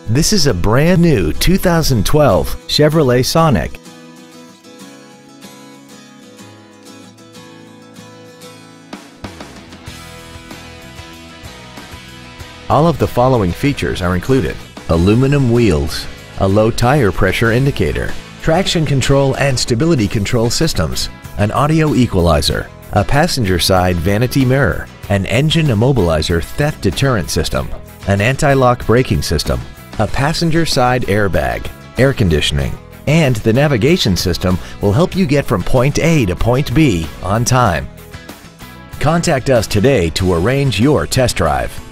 This is a brand new 2012 Chevrolet Sonic. All of the following features are included: aluminum wheels, a low tire pressure indicator, traction control and stability control systems, an audio equalizer, a passenger side vanity mirror, an engine immobilizer theft deterrent system, an anti-lock braking system, a passenger side airbag, air conditioning, and the navigation system will help you get from point A to point B on time. Contact us today to arrange your test drive.